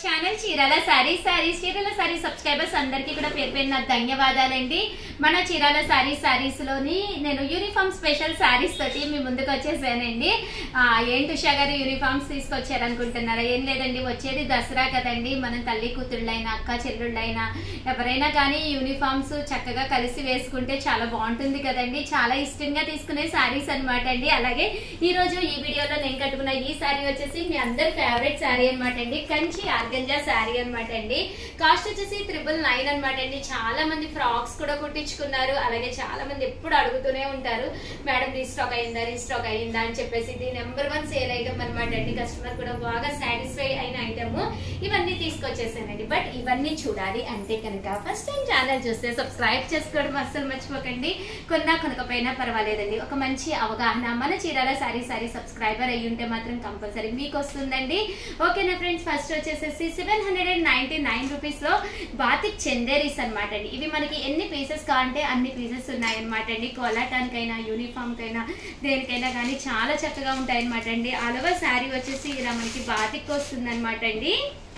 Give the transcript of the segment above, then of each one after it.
Channel Chirala saris Chirala sari subscribers అందరికీ కూడా పేరు పేరున ధన్యవాదాలండి. మన చీరాల సారీస్ లోని నేను యూనిఫామ్ స్పెషల్ సారీస్ తోటి మీ ముందుకు వచ్చేసానండి. ఏంటి ఉషా గారు యూనిఫామ్స్ తీసుకొచ్చారనుకుంటున్నారా? ఏం లేదండి, వచ్చేది దసరా కదండి. మనం తల్లి కూతుళ్ళైనా అక్క చెల్లుళ్ళైనా ఎవరైనా కానీ యూనిఫామ్స్ చక్కగా కలిసి వేసుకుంటే చాలా బాగుంటుంది కదండి. చాలా ఇష్టంగా తీసుకునే సారీస్ అనమాట అండి. అలాగే ఈ రోజు ఈ వీడియోలో నేను కట్టుకున్న ఈ సారీ వచ్చేసి మీ అందరి ఫేవరెట్ సారీ అనమాట అండి. కంచి ఆర్గంజా సారీ అనమాట అండి. కాస్ట్ వచ్చేసి 999 అనమాట అండి. చాలా మంది ఫ్రాక్స్ కూడా కుట్టించుకున్నారు. అలాగే చాలా మంది ఎప్పుడు అడుగుతూనే ఉంటారు, మేడం రీస్టాక్ అయిందా అని చెప్పేసి. ఇది నెంబర్ 1 సేల్ ఐటమ్ అనమాట అండి. కస్టమర్ కూడా బాగా సాటిస్ఫై అయిన ఐటమ్. ఇవన్నీ తీసుకొచ్చేసానండి. బట్ ఇవన్నీ చూడాలి అంటే కనుక ఫస్ట్ టైం ఛానల్ చూస్తే సబ్స్క్రైబ్ చేసుకోవడం అస్సలు మర్చిపోకండి. కొనకపోయినా పర్వాలేదండి. ఒక మంచి అవగాహన మన చీరాల సారీ సబ్స్క్రైబర్ అయ్యి ఉంటే మాత్రం కంపల్సరీ మీకు వస్తుందండి. ఓకేనా ఫ్రెండ్స్, ఫస్ట్ వచ్చేసేసి 799 రూపీస్ లో బాతిక్ చందేరీస్ అనమాట అండి. ఇవి మనకి ఎన్ని పీసెస్ కావాలంటే అన్ని పీసెస్ ఉన్నాయన్నమాట అండి. కోలాటానికైనా యూనిఫామ్ కైనా దేనికైనా కానీ చాలా చక్కగా ఉంటాయి అనమాట అండి. ఆల్ ఓవర్ శారీ వచ్చేసి ఇలా మనకి బాతిక్ వస్తుంది అనమాట అండి.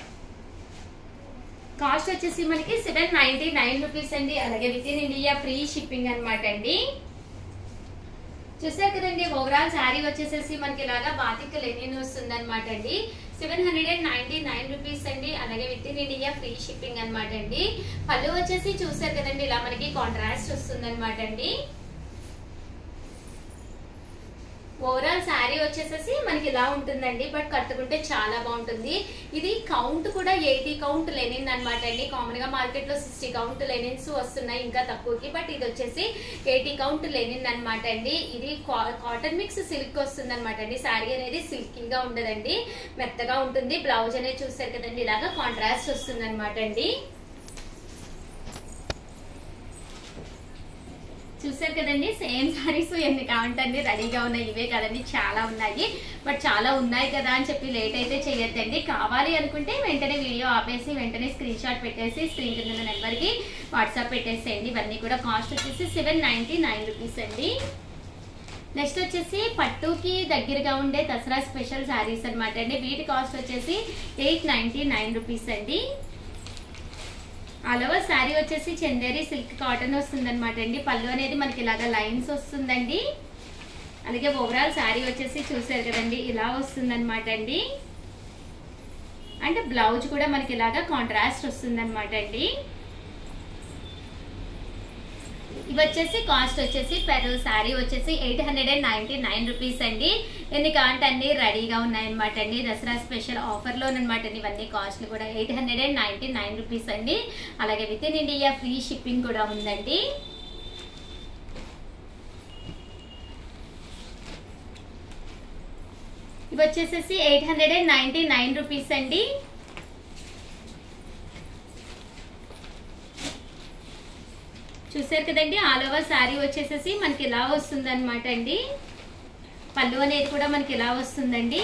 కాస్ట్ వచ్చేసి మనకి 799 రూపీస్ అండి. అలాగే within India free shipping అనమాట అండి. చూసారు కదండి, ఓవరాల్ శారీ వచ్చేసేసి మనకి ఇలాగా బాతిక్ లెనిన్ వస్తుంది అనమాట అండి. 799 రూపీస్ అండి. అలాగే within India free shipping అనమాట అండి. పళ్ళు వచ్చేసి చూసారు కదండి, ఇలా మనకి కాంట్రాస్ట్ వస్తుంది అనమాట అండి. ఓవరాల్ శారీ వచ్చేసేసి మనకి ఇలా ఉంటుందండి. బట్ కట్టుకుంటే చాలా బాగుంటుంది. ఇది కౌంట్ కూడా 80 కౌంట్ లెనిన్ అనమాట అండి. కామన్ గా మార్కెట్ లో 60 కౌంట్ లెనిన్స్ వస్తున్నాయి ఇంకా తక్కువకి. బట్ ఇది వచ్చేసి 80 కౌంట్ లెనిన్ అనమాట అండి. ఇది కాటన్ మిక్స్ సిల్క్ వస్తుంది అనమాట అండి. శారీ అనేది సిల్కీగా ఉండదండి, మెత్తగా ఉంటుంది. బ్లౌజ్ అనేది చూసారు కదండి, ఇలాగా కాంట్రాస్ట్ వస్తుంది అనమాట అండి. చూసారు కదండి, సేమ్ సారీస్ ఎన్ని కావాలంటే రెడీగా ఉన్నాయి. ఇవే కదండి, చాలా ఉన్నాయి. బట్ చాలా ఉన్నాయి కదా అని చెప్పి లేట్ అయితే చేయొద్దండి. కావాలి అనుకుంటే వెంటనే వీడియో ఆపేసి వెంటనే స్క్రీన్ షాట్ పెట్టేసి స్క్రీన్ కింద నెంబర్కి వాట్సాప్ పెట్టేసేయండి. ఇవన్నీ కూడా కాస్ట్ వచ్చేసి 799 రూపీస్ అండి. నెక్స్ట్ వచ్చేసి పట్టుకి దగ్గరగా ఉండే దసరా స్పెషల్ శారీస్ అనమాట అండి. వీటి కాస్ట్ వచ్చేసి 899 రూపీస్ అండి. ఆల్ ఓవర్ శారీ వచ్చేసి చందేరి సిల్క్ కాటన్ వస్తుంది అనమాట అండి. పళ్ళు అనేది మనకి ఇలాగా లైన్స్ వస్తుందండి. అలాగే ఓవరాల్ శారీ వచ్చేసి చూసారు కదండి, ఇలా వస్తుంది అనమాట అండి. అంటే బ్లౌజ్ కూడా మనకి ఇలాగా కాంట్రాస్ట్ వస్తుంది అనమాట అండి. ఇవి వచ్చేసి కాస్ట్ వచ్చేసి పెర్ శారీ వచ్చేసి 899 రూపీస్ అండి. ఎన్ని కావాలంటే అన్ని రెడీగా ఉన్నాయన్నమాట అండి. దసరా స్పెషల్ ఆఫర్లోనమాట అండి. ఇవన్నీ కాస్ట్లు కూడా 899 రూపీస్ అండి. అలాగే within India free shipping కూడా ఉందండి. ఇవి వచ్చేసేసి 899 రూపీస్ అండి. చూసారు కదండి, ఆల్ ఓవర్ శారీ వచ్చేసేసి మనకి ఇలా వస్తుంది అనమాట అండి. పళ్ళు అనేది కూడా మనకి ఇలా వస్తుందండి.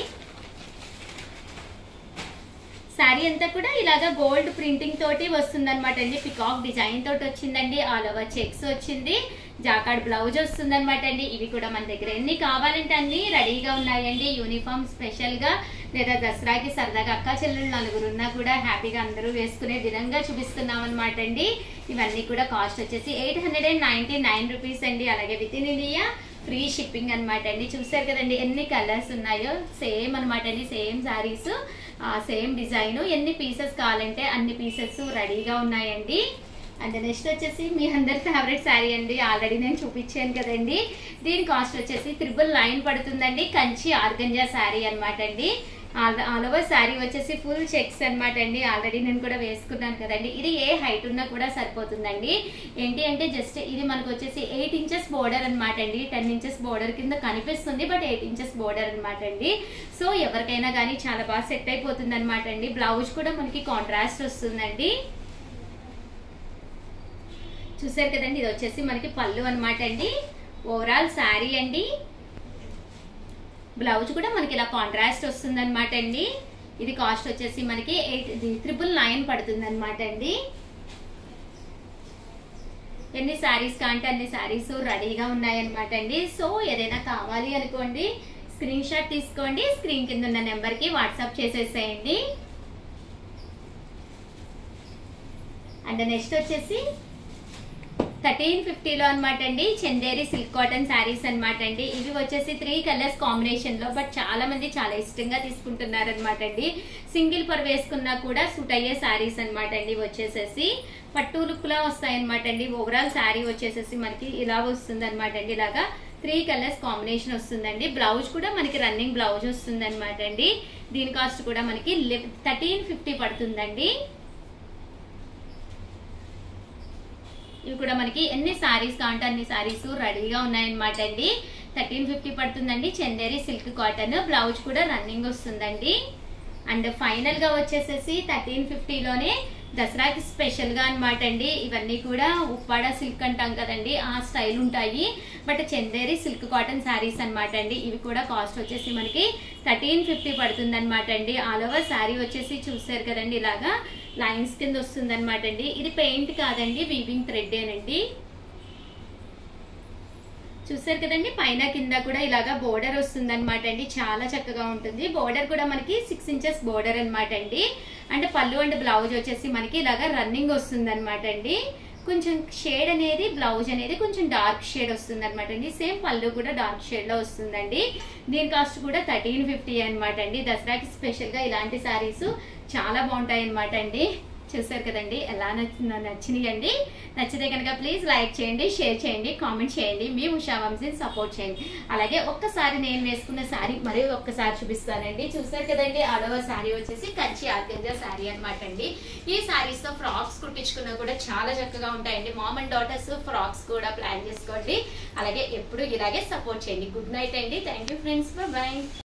శారీ అంతా కూడా ఇలాగా గోల్డ్ ప్రింటింగ్ తోటి వస్తుంది అనమాట అండి. పికాక్ డిజైన్ తోటి వచ్చిందండి. ఆల్ ఓవర్ చెక్స్ వచ్చింది. జాకార్డ్ బ్లౌజ్ వస్తుంది అనమాట అండి. ఇవి కూడా మన దగ్గర ఎన్ని కావాలంటే అన్ని రెడీగా ఉన్నాయండి. యూనిఫామ్ స్పెషల్ గా లేదా దసరాకి సరదాగా అక్క చెల్లెళ్ళు నలుగురున్నా కూడా హ్యాపీగా అందరూ వేసుకునే విధంగా చూపిస్తున్నాం అనమాట అండి. ఇవన్నీ కూడా కాస్ట్ వచ్చేసి 899 రూపీస్ అండి. అలాగే within India free shipping అనమాట అండి. చూసారు కదండి ఎన్ని కలర్స్ ఉన్నాయో. సేమ్ అనమాట అండి, సేమ్ శారీస్, సేమ్ డిజైన్. ఎన్ని పీసెస్ కావాలంటే అన్ని పీసెస్ రెడీగా ఉన్నాయండి. అండ్ నెక్స్ట్ వచ్చేసి మీ అందరి ఫేవరెట్ శారీ అండి. ఆల్రెడీ నేను చూపించాను కదండి. దీని కాస్ట్ వచ్చేసి 999 పడుతుందండి. కంచి ఆర్గంజా శారీ అనమాట అండి. ఆల్ ఓవర్ శారీ వచ్చేసి ఫుల్ చెక్స్ అనమాట అండి. ఆల్రెడీ నేను కూడా వేసుకున్నాను కదండి. ఇది ఏ హైట్ ఉన్నా కూడా సరిపోతుందండి. ఏంటి అంటే జస్ట్ ఇది మనకు వచ్చేసి 8 ఇంచెస్ బోర్డర్ అనమాట అండి. 10 ఇంచెస్ బోర్డర్ కింద కనిపిస్తుంది, బట్ 8 ఇంచెస్ బోర్డర్ అనమాట అండి. సో ఎవరికైనా కానీ చాలా బాగా సెట్ అయిపోతుంది అనమాట అండి. బ్లౌజ్ కూడా మనకి కాంట్రాస్ట్ వస్తుందండి. చూసారు కదండి, ఇది వచ్చేసి మనకి పళ్ళు అనమాట అండి. ఓవరాల్ శారీ అండి. బ్లౌజ్ కూడా మనకి ఇలా కాంట్రాస్ట్ వస్తుంది అనమాట అండి. ఇది కాస్ట్ వచ్చేసి మనకి 999 పడుతుంది అనమాట అండి. ఎన్ని శారీస్ కాంటే అన్ని శారీస్ రెడీగా ఉన్నాయన్నమాట అండి. సో ఏదైనా కావాలి అనుకోండి, స్క్రీన్ షాట్ తీసుకోండి, స్క్రీన్ కింద ఉన్న నెంబర్కి వాట్సాప్ చేసేసేయండి. అండ్ నెక్స్ట్ వచ్చేసి 1350లో అనమాట అండి చందేరి సిల్క్ కాటన్ శారీస్ అనమాట అండి. ఇవి వచ్చేసి 3 కలర్స్ కాంబినేషన్ లో, బట్ చాలా మంది చాలా ఇష్టంగా తీసుకుంటున్నారు అనమాట అండి. సింగిల్ పర్ వేసుకున్నా కూడా సూట్ అయ్యే శారీస్ అనమాట అండి. వచ్చేసేసి పట్టు లుక్ లా వస్తాయి అనమాట అండి. ఓవరాల్ శారీ వచ్చేసేసి మనకి ఇలా వస్తుంది అనమాట అండి. ఇలాగా 3 కలర్స్ కాంబినేషన్ వస్తుందండి. బ్లౌజ్ కూడా మనకి రన్నింగ్ బ్లౌజ్ వస్తుంది అనమాట అండి. దీని కాస్ట్ కూడా మనకి 1350 పడుతుందండి. ఇవి కూడా మనకి ఎన్ని సారీస్ కావాలంటే అన్ని సారీస్ రెడీగా ఉన్నాయన్నమాట అండి. 1350 పడుతుందండి. చందేరి సిల్క్ కాటన్, బ్లౌజ్ కూడా రన్నింగ్ వస్తుందండి. అండ్ ఫైనల్ గా వచ్చేసేసి 1350లోనే దసరాకి స్పెషల్ గా అనమాట అండి. ఇవన్నీ కూడా ఉప్పాడ సిల్క్ అంటాం కదండి, ఆ స్టైల్ ఉంటాయి. But Chanderi silk cotton saris అనమాట అండి. ఇవి కూడా కాస్ట్ వచ్చేసి మనకి 1350 పడుతుంది అనమాట అండి. ఆల్ ఓవర్ శారీ వచ్చేసి చూసారు కదండి, ఇలాగా లైన్స్ కింద వస్తుంది అనమాట అండి. ఇది పెయింట్ కాదండి, వీవింగ్ థ్రెడ్ ఏనండి. చూసారు కదండి, పైన కింద కూడా ఇలాగా బోర్డర్ వస్తుంది అనమాట అండి. చాలా చక్కగా ఉంటుంది. బోర్డర్ కూడా మనకి 6 ఇంచెస్ బోర్డర్ అనమాట అండి. అండ్ పళ్ళు అండ్ బ్లౌజ్ వచ్చేసి మనకి ఇలాగా రన్నింగ్ వస్తుంది అనమాట అండి. కొంచెం షేడ్ అనేది, బ్లౌజ్ అనేది కొంచెం డార్క్ షేడ్ వస్తుంది అనమాట అండి. సేమ్ పళ్ళు కూడా డార్క్ షేడ్ లో వస్తుందండి. దీని కాస్ట్ కూడా 1350 అనమాట అండి. దసరాకి స్పెషల్ గా ఇలాంటి శారీస్ చాలా బాగుంటాయి అనమాట అండి. చూసారు కదండి, ఎలా నచ్చినాయండి. నచ్చితే కనుక ప్లీజ్ లైక్ చేయండి, షేర్ చేయండి, కామెంట్ చేయండి. మీ ఉషా వంశీని సపోర్ట్ చేయండి. అలాగే ఒక్కసారి నేను వేసుకున్న శారీ మరి ఒక్కసారి చూపిస్తానండి. చూసారు కదండి, ఆల్ ఓవర్ శారీ వచ్చేసి కంచి ఆర్గంజా శారీ అనమాట అండి. ఈ శారీస్ తో ఫ్రాక్స్ కుట్టించుకున్నా కూడా చాలా చక్కగా ఉంటాయండి. మామ్ అండ్ డాటర్స్ ఫ్రాక్స్ కూడా ప్లాన్ చేసుకోండి. అలాగే ఎప్పుడు ఇలాగే సపోర్ట్ చేయండి. గుడ్ నైట్ అండి. Thank you friends, bye.